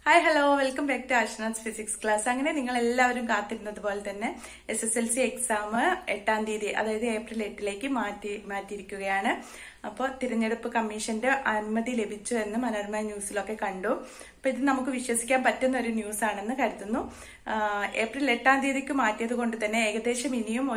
Hi hello welcome back to Ashna's physics class. അങ്ങനെ നിങ്ങൾ എല്ലാവരും കാത്തിരുന്നത് പോലെ തന്നെ SSLC എക്സാം 8-ാം തീയതി അതായത് ഏപ്രിൽ 8 മാറ്റിയിരിക്കുകയാണ്. അപ്പോൾ തിരഞ്ഞെടുപ്പ് കമ്മീഷന്റെ അനുമതി ലഭിച്ചു എന്ന് മനോരമ ന്യൂസിലൊക്കെ കണ്ടു. അപ്പൊ ഇത് നമുക്ക് വിശ്വസിക്കാൻ പറ്റുന്ന ഒരു ന്യൂസ് ആണെന്ന് കരുതുന്നു. ഏപ്രിൽ 8-ാം തീയതിക്ക് മാറ്റിയത് കൊണ്ട് തന്നെ ഏകദേശം ഇനിയും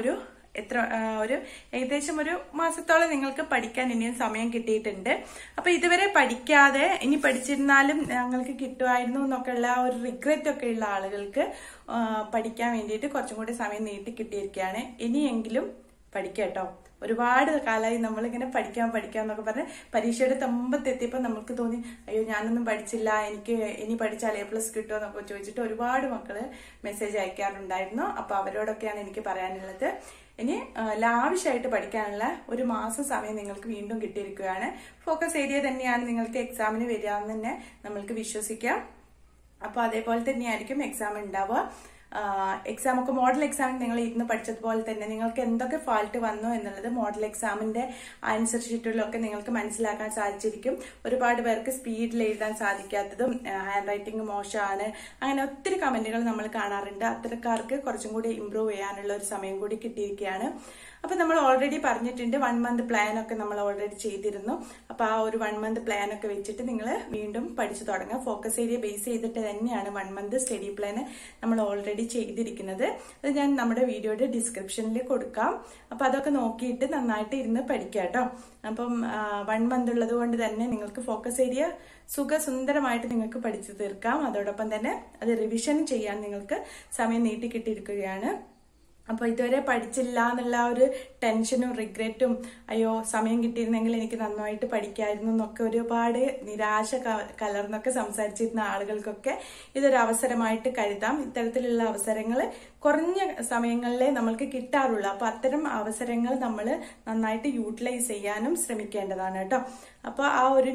ഏകദേശം ഒരു മാസത്തോളം നിങ്ങൾക്ക് പഠിക്കാൻ ഇനിയും സമയം കിട്ടിയിട്ടുണ്ട്. അപ്പൊ ഇതുവരെ പഠിക്കാതെ ഇനി പഠിച്ചിരുന്നാലും ഞങ്ങൾക്ക് കിട്ടുമായിരുന്നു എന്നൊക്കെ ഉള്ള ഒരു റിഗ്രറ്റ് ഒക്കെ ഉള്ള ആളുകൾക്ക് പഠിക്കാൻ വേണ്ടിയിട്ട് കുറച്ചും കൂടി സമയം നീട്ടി കിട്ടിയിരിക്കുകയാണ്. ഇനിയെങ്കിലും പഠിക്കട്ടോ. ഒരുപാട് കാലമായി നമ്മളിങ്ങനെ പഠിക്കാന്നൊക്കെ പറഞ്ഞ് പരീക്ഷയുടെ തമ്പത്തെത്തിയപ്പോൾ നമുക്ക് തോന്നി അയ്യോ ഞാനൊന്നും പഠിച്ചില്ല, എനിക്ക് ഇനി പഠിച്ചാൽ A+ കിട്ടുമോ എന്നൊക്കെ ചോദിച്ചിട്ട് ഒരുപാട് മക്കള് മെസ്സേജ് അയക്കാറുണ്ടായിരുന്നു. അപ്പൊ അവരോടൊക്കെയാണ് എനിക്ക് പറയാനുള്ളത്. ഇനി ലാവിഷായിട്ട് പഠിക്കാനുള്ള ഒരു മാസം സമയം നിങ്ങൾക്ക് വീണ്ടും കിട്ടിയിരിക്കുകയാണ്. ഫോക്കസ് ഏരിയ തന്നെയാണ് നിങ്ങൾക്ക് എക്സാമിന് വരിക എന്ന് തന്നെ നമ്മൾക്ക് വിശ്വസിക്കാം. അപ്പൊ അതേപോലെ തന്നെയായിരിക്കും എക്സാം ഉണ്ടാവുക. എക്സാം ഒക്കെ മോഡൽ എക്സാമിന് നിങ്ങൾ ഇരുന്ന് പഠിച്ചതുപോലെ തന്നെ നിങ്ങൾക്ക് എന്തൊക്കെ ഫാൾട്ട് വന്നു എന്നുള്ളത് മോഡൽ എക്സാമിന്റെ ആൻസർ ഷീറ്റുകളിലൊക്കെ നിങ്ങൾക്ക് മനസ്സിലാക്കാൻ സാധിച്ചിരിക്കും. ഒരുപാട് പേർക്ക് സ്പീഡിൽ എഴുതാൻ സാധിക്കാത്തതും ഹാൻഡ് റൈറ്റിംഗ് മോശമാണ്, അങ്ങനെ ഒത്തിരി കമന്റുകൾ നമ്മൾ കാണാറുണ്ട്. അത്തരക്കാർക്ക് കുറച്ചും കൂടി ഇംപ്രൂവ് ചെയ്യാനുള്ള ഒരു സമയം കൂടി കിട്ടിയിരിക്കുകയാണ്. അപ്പൊ നമ്മൾ ഓൾറെഡി പറഞ്ഞിട്ടുണ്ട് 1 മന്ത് പ്ലാൻ ഒക്കെ നമ്മൾ ഓൾറെഡി ചെയ്തിരുന്നു. അപ്പൊ ആ ഒരു 1 മന്ത് പ്ലാൻ ഒക്കെ വെച്ചിട്ട് നിങ്ങൾ വീണ്ടും പഠിച്ചു തുടങ്ങുക. ഫോക്കസ് ഏരിയ ബേസ് ചെയ്തിട്ട് തന്നെയാണ് 1 മന്ത് സ്റ്റഡി പ്ലാൻ നമ്മൾ ഓൾറെഡി ചെയ്തിരിക്കുന്നത്. അത് ഞാൻ നമ്മുടെ വീഡിയോയുടെ ഡിസ്ക്രിപ്ഷനിൽ കൊടുക്കാം. അപ്പൊ അതൊക്കെ നോക്കിയിട്ട് നന്നായിട്ട് ഇരുന്ന് പഠിക്കാം കേട്ടോ. അപ്പം 1 മന്ത് ഉള്ളത് കൊണ്ട് തന്നെ നിങ്ങൾക്ക് ഫോക്കസ് ഏരിയ സുഖസുന്ദരമായിട്ട് നിങ്ങൾക്ക് പഠിച്ചു തീർക്കാം. അതോടൊപ്പം തന്നെ അത് റിവിഷൻ ചെയ്യാൻ നിങ്ങൾക്ക് സമയം നീട്ടി കിട്ടിയിരിക്കുകയാണ്. അപ്പൊ ഇതുവരെ പഠിച്ചില്ല എന്നുള്ള ഒരു ടെൻഷനും റിഗ്രറ്റും അയ്യോ സമയം കിട്ടിയിരുന്നെങ്കിൽ എനിക്ക് നന്നായിട്ട് പഠിക്കായിരുന്നു എന്നൊക്കെ ഒരുപാട് നിരാശ കലർന്നൊക്കെ സംസാരിച്ചിരുന്ന ആളുകൾക്കൊക്കെ ഇതൊരു അവസരമായിട്ട് കരുതാം. ഇത്തരത്തിലുള്ള അവസരങ്ങൾ കുറഞ്ഞ സമയങ്ങളിലേ നമ്മൾക്ക് കിട്ടാറുള്ളൂ. അപ്പൊ അത്തരം അവസരങ്ങൾ നമ്മൾ നന്നായിട്ട് യൂട്ടിലൈസ് ചെയ്യാനും ശ്രമിക്കേണ്ടതാണ് കേട്ടോ. അപ്പൊ ആ ഒരു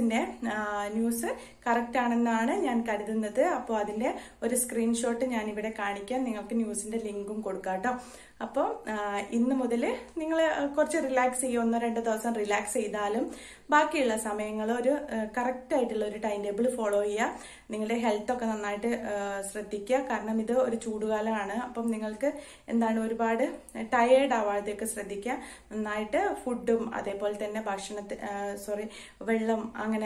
ന്യൂസ് കറക്റ്റ് ആണെന്നാണ് ഞാൻ കരുതുന്നത്. അപ്പോൾ അതിന്റെ ഒരു സ്ക്രീൻഷോട്ട് ഞാൻ ഇവിടെ കാണിക്കാം. നിങ്ങൾക്ക് ന്യൂസിന്റെ ലിങ്കും കൊടുക്കാം കേട്ടോ. അപ്പോൾ ഇന്ന് മുതൽ നിങ്ങൾ കുറച്ച് റിലാക്സ് ചെയ്യുക, 1-2 ദിവസം റിലാക്സ് ചെയ്താലും ബാക്കിയുള്ള സമയങ്ങൾ ഒരു കറക്റ്റ് ആയിട്ടുള്ള ഒരു ടൈം ടേബിൾ ഫോളോ ചെയ്യുക. നിങ്ങളുടെ ഹെൽത്ത് ഒക്കെ നന്നായിട്ട് ശ്രദ്ധിക്കുക. കാരണം ഇത് ഒരു ചൂടുകാലമാണ്. അപ്പം നിങ്ങൾക്ക് ഒരുപാട് ടയേർഡ് ആവാതെയൊക്കെ ശ്രദ്ധിക്കുക. നന്നായിട്ട് ഫുഡും അതേപോലെ തന്നെ വെള്ളം അങ്ങനെ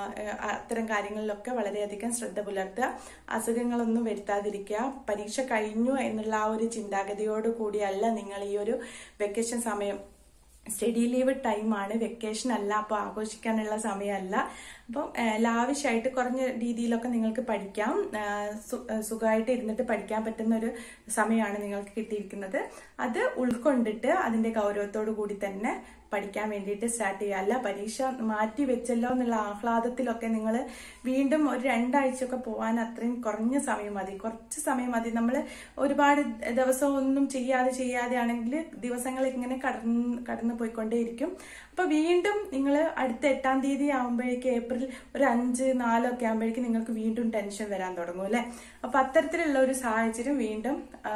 അത്തരം കാര്യങ്ങളിലൊക്കെ വളരെയധികം ശ്രദ്ധ പുലർത്തുക. അസുഖങ്ങളൊന്നും വരുത്താതിരിക്കുക. പരീക്ഷ കഴിഞ്ഞു എന്നുള്ള ആ ഒരു ചിന്താഗതിയോട് കൂടിയല്ല നിങ്ങൾ ഈ ഒരു വെക്കേഷൻ സമയം, സ്റ്റഡി ലീവ് ടൈമാണ്, വെക്കേഷൻ അല്ല. അപ്പൊ ആഘോഷിക്കാനുള്ള സമയമല്ല. അപ്പം ലാവിഷായിട്ട് കുറഞ്ഞ രീതിയിലൊക്കെ നിങ്ങൾക്ക് പഠിക്കാം. സുഖമായിട്ട് ഇരുന്നിട്ട് പഠിക്കാൻ പറ്റുന്ന ഒരു സമയമാണ് നിങ്ങൾക്ക് കിട്ടിയിരിക്കുന്നത്. അത് ഉൾക്കൊണ്ടിട്ട് അതിന്റെ ഗൗരവത്തോടു കൂടി തന്നെ പഠിക്കാൻ വേണ്ടിയിട്ട് സ്റ്റാർട്ട് ചെയ്യുക. അല്ല പരീക്ഷ മാറ്റി വെച്ചല്ലോ എന്നുള്ള ആഹ്ലാദത്തിലൊക്കെ നിങ്ങൾ വീണ്ടും ഒരു 2 ആഴ്ചയൊക്കെ പോകാൻ അത്രയും കുറഞ്ഞ സമയം മതി, കുറച്ച് സമയം മതി. നമ്മൾ ഒരുപാട് ദിവസം ഒന്നും ചെയ്യാതെ ആണെങ്കിൽ ദിവസങ്ങൾ ഇങ്ങനെ കടന്നു പോയിക്കൊണ്ടേയിരിക്കും. അപ്പൊ വീണ്ടും നിങ്ങൾ അടുത്ത 8-ാം തീയതി ആകുമ്പോഴേക്കും ഏപ്രിൽ ഒരു 5-4 ഒക്കെ ആകുമ്പോഴേക്കും നിങ്ങൾക്ക് വീണ്ടും ടെൻഷൻ വരാൻ തുടങ്ങും അല്ലെ. അപ്പൊ അത്തരത്തിലുള്ള ഒരു സാഹചര്യം വീണ്ടും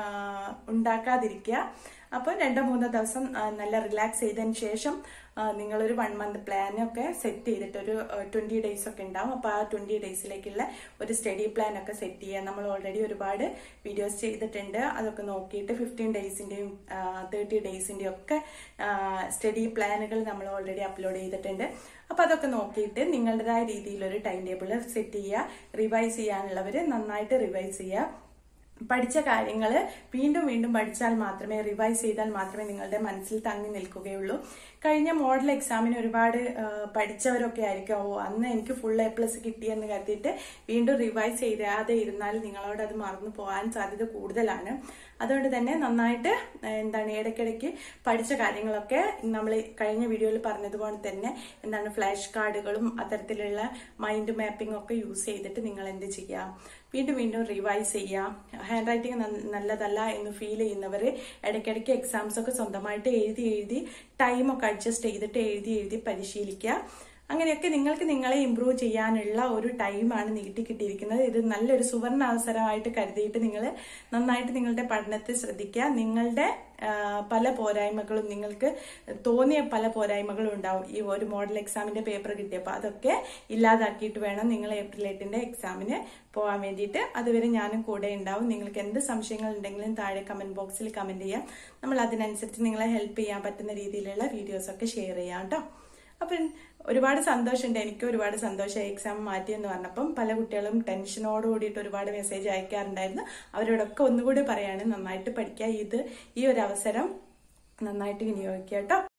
ഉണ്ടാക്കാതിരിക്കുക. അപ്പൊ 2-3 ദിവസം നല്ല റിലാക്സ് ചെയ്തതിന് ശേഷം നിങ്ങളൊരു 1 മന്ത് പ്ലാൻ ഒക്കെ സെറ്റ് ചെയ്തിട്ട് ഒരു 20 ഡേയ്സ് ഒക്കെ ഉണ്ടാവും. അപ്പൊ ആ 20 ഡേയ്സിലേക്കുള്ള ഒരു സ്റ്റഡി പ്ലാൻ ഒക്കെ സെറ്റ് ചെയ്യാൻ നമ്മൾ ഓൾറെഡി ഒരുപാട് വീഡിയോസ് ചെയ്തിട്ടുണ്ട്. അതൊക്കെ നോക്കിയിട്ട് 15 ഡേയ്സിന്റെയും 30 ഡേയ്സിന്റെയും ഒക്കെ സ്റ്റഡി പ്ലാനുകൾ നമ്മൾ ഓൾറെഡി അപ്ലോഡ് ചെയ്തിട്ടുണ്ട്. അപ്പൊ അതൊക്കെ നോക്കിയിട്ട് നിങ്ങളുടേതായ രീതിയിലൊരു ടൈം ടേബിൾ സെറ്റ് ചെയ്യുക. റിവൈസ് ചെയ്യാനുള്ളവര് നന്നായിട്ട് റിവൈസ് ചെയ്യുക. പഠിച്ച കാര്യങ്ങൾ വീണ്ടും പഠിച്ചാൽ മാത്രമേ, റിവൈസ് ചെയ്താൽ മാത്രമേ നിങ്ങളുടെ മനസ്സിൽ തങ്ങി നിൽക്കുകയുള്ളൂ. കഴിഞ്ഞ മോഡൽ എക്സാമിന് ഒരുപാട് പഠിച്ചവരൊക്കെ ആയിരിക്കും അന്ന് എനിക്ക് ഫുൾ A+ കിട്ടിയെന്ന് കരുതിയിട്ട് വീണ്ടും റിവൈസ് ചെയ്യാതെ ഇരുന്നാൽ നിങ്ങളോട് അത് മറന്നു പോകാൻ സാധ്യത കൂടുതലാണ്. അതുകൊണ്ട് തന്നെ നന്നായിട്ട് ഇടയ്ക്കിടയ്ക്ക് പഠിച്ച കാര്യങ്ങളൊക്കെ നമ്മൾ കഴിഞ്ഞ വീഡിയോയിൽ പറഞ്ഞതുപോലെ തന്നെ ഫ്ലാഷ് കാർഡുകളും അത്തരത്തിലുള്ള മൈൻഡ് മാപ്പിംഗ് ഒക്കെ യൂസ് ചെയ്തിട്ട് നിങ്ങൾ എന്ത് ചെയ്യാം, വീണ്ടും റിവൈസ് ചെയ്യാം. ഹാൻഡ് റൈറ്റിംഗ് നല്ലതല്ല എന്ന് ഫീൽ ചെയ്യുന്നവർ ഇടയ്ക്കിടയ്ക്ക് എക്സാംസ് ഒക്കെ സ്വന്തമായിട്ട് എഴുതി ടൈമൊക്കെ അഡ്ജസ്റ്റ് ചെയ്തിട്ട് എഴുതി പരിശീലിക്കുക. അങ്ങനെയൊക്കെ നിങ്ങൾക്ക് നിങ്ങളെ ഇമ്പ്രൂവ് ചെയ്യാനുള്ള ഒരു ടൈമാണ് നീട്ടിക്കിട്ടിയിരിക്കുന്നത്. ഇത് നല്ലൊരു സുവർണ അവസരമായിട്ട് കരുതിയിട്ട് നിങ്ങൾ നന്നായിട്ട് നിങ്ങളുടെ പഠനത്തിൽ ശ്രദ്ധിക്കുക. നിങ്ങളുടെ പല പോരായ്മകളും, നിങ്ങൾക്ക് തോന്നിയ പല പോരായ്മകളും ഉണ്ടാവും ഈ ഒരു മോഡൽ എക്സാമിന്റെ പേപ്പർ കിട്ടിയപ്പോൾ. അതൊക്കെ ഇല്ലാതാക്കിയിട്ട് വേണം നിങ്ങൾ ഏപ്രിൽ 8 എക്സാമിന് പോകാൻ വേണ്ടിയിട്ട്. അതുവരെ ഞാനും കൂടെ ഉണ്ടാവും. നിങ്ങൾക്ക് എന്ത് സംശയങ്ങൾ ഉണ്ടെങ്കിലും താഴെ കമന്റ് ബോക്സിൽ കമന്റ് ചെയ്യാം. നമ്മൾ അതിനനുസരിച്ച് നിങ്ങളെ ഹെൽപ്പ് ചെയ്യാൻ പറ്റുന്ന രീതിയിലുള്ള വീഡിയോസ് ഒക്കെ ഷെയർ ചെയ്യാം കേട്ടോ. അപ്പം ഒരുപാട് സന്തോഷമുണ്ട്, എനിക്ക് ഒരുപാട് സന്തോഷമായി എക്സാം മാറ്റിയെന്ന് പറഞ്ഞപ്പം. പല കുട്ടികളും ടെൻഷനോട് കൂടിയിട്ട് ഒരുപാട് മെസ്സേജ് അയക്കാറുണ്ടായിരുന്നു. അവരോടൊക്കെ ഒന്നുകൂടി പറയാണ്, നന്നായിട്ട് പഠിക്കുക. ഈ ഒരു അവസരം നന്നായിട്ട് വിനിയോഗിക്കുക കേട്ടോ.